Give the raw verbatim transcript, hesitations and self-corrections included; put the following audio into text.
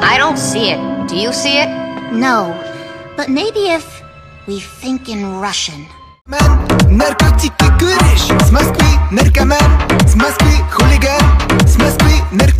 I don't see it. Do you see it? No, but maybe if we think in Russian. Man, narkotyki, kuryś, z Moskwy, narkoman, z Moskwy, chuligan, z Moskwy, narkoman.